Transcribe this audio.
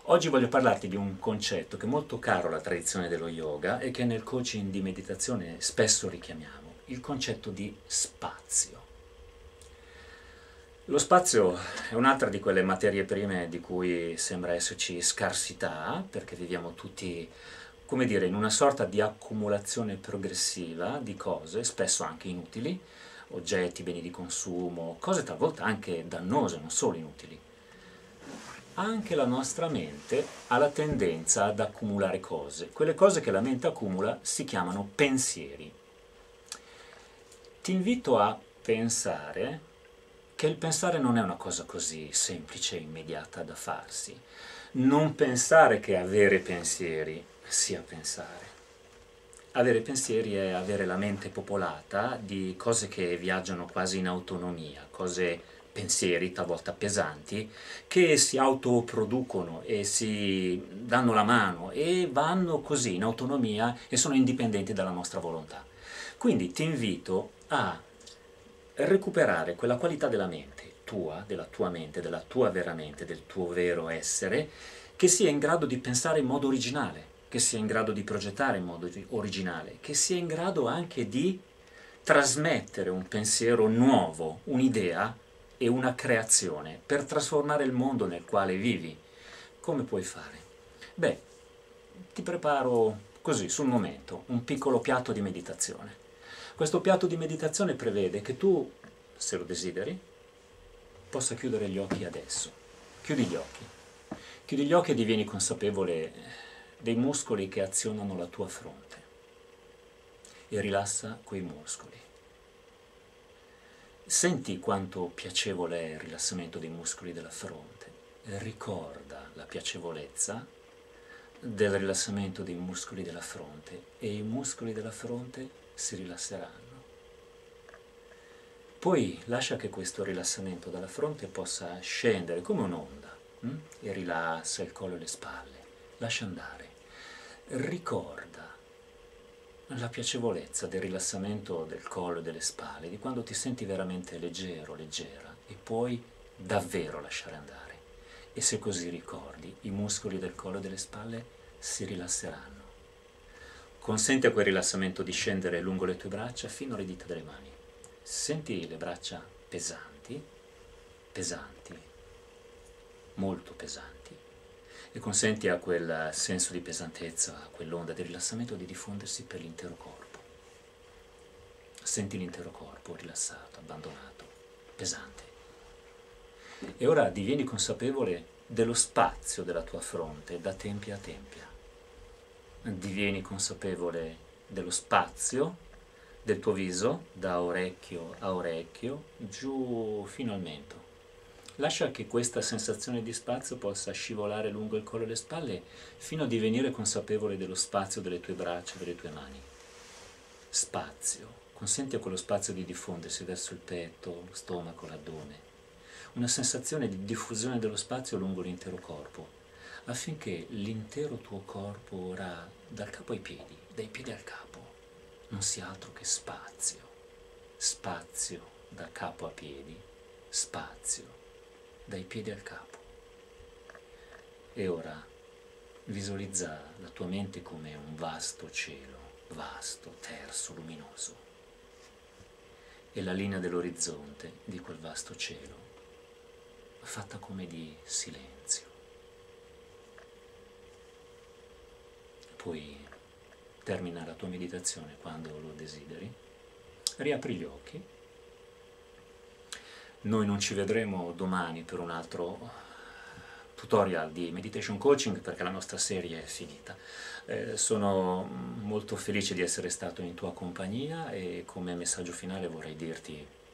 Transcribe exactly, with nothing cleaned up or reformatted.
Oggi voglio parlarti di un concetto che è molto caro alla tradizione dello yoga e che nel coaching di meditazione spesso richiamiamo, il concetto di spazio. Lo spazio è un'altra di quelle materie prime di cui sembra esserci scarsità, perché viviamo tutti, come dire, in una sorta di accumulazione progressiva di cose, spesso anche inutili, oggetti, beni di consumo, cose talvolta anche dannose, non solo inutili. Anche la nostra mente ha la tendenza ad accumulare cose. Quelle cose che la mente accumula si chiamano pensieri. Ti invito a pensare che il pensare non è una cosa così semplice e immediata da farsi. Non pensare che avere pensieri sia pensare. Avere pensieri è avere la mente popolata di cose che viaggiano quasi in autonomia, cose, pensieri talvolta pesanti, che si autoproducono e si danno la mano e vanno così in autonomia e sono indipendenti dalla nostra volontà. Quindi ti invito a recuperare quella qualità della mente, tua, della tua mente, della tua vera mente, del tuo vero essere, che sia in grado di pensare in modo originale, che sia in grado di progettare in modo originale, che sia in grado anche di trasmettere un pensiero nuovo, un'idea e una creazione per trasformare il mondo nel quale vivi. Come puoi fare? Beh, ti preparo così, sul momento, un piccolo piatto di meditazione. Questo piatto di meditazione prevede che tu, se lo desideri, possa chiudere gli occhi adesso. Chiudi gli occhi. Chiudi gli occhi e divieni consapevole dei muscoli che azionano la tua fronte e rilassa quei muscoli. Senti quanto piacevole è il rilassamento dei muscoli della fronte. Ricorda la piacevolezza del rilassamento dei muscoli della fronte e i muscoli della fronte si rilasseranno. Poi lascia che questo rilassamento dalla fronte possa scendere come un'onda hm? e rilassa il collo e le spalle. Lascia andare. Ricorda la piacevolezza del rilassamento del collo e delle spalle, di quando ti senti veramente leggero, leggera, e puoi davvero lasciare andare. E se così ricordi, i muscoli del collo e delle spalle si rilasseranno. Consenti a quel rilassamento di scendere lungo le tue braccia fino alle dita delle mani. Senti le braccia pesanti, pesanti, molto pesanti. E consenti a quel senso di pesantezza, a quell'onda di rilassamento di diffondersi per l'intero corpo. Senti l'intero corpo rilassato, abbandonato, pesante. E ora divieni consapevole dello spazio della tua fronte da tempia a tempia. Divieni consapevole dello spazio del tuo viso da orecchio a orecchio, giù fino al mento. Lascia che questa sensazione di spazio possa scivolare lungo il collo e le spalle fino a divenire consapevole dello spazio delle tue braccia e delle tue mani. Spazio. Consenti a quello spazio di diffondersi verso il petto, lo stomaco, l'addome. Una sensazione di diffusione dello spazio lungo l'intero corpo, affinché l'intero tuo corpo ora, dal capo ai piedi, dai piedi al capo, non sia altro che spazio. Spazio da capo a piedi, spazio dai piedi al capo. E ora visualizza la tua mente come un vasto cielo, vasto, terso, luminoso. E la linea dell'orizzonte di quel vasto cielo, fatta come di silenzio. Poi termina la tua meditazione quando lo desideri, riapri gli occhi. Noi non ci vedremo domani per un altro tutorial di meditation coaching perché la nostra serie è finita. Eh, sono molto felice di essere stato in tua compagnia e come messaggio finale vorrei dirti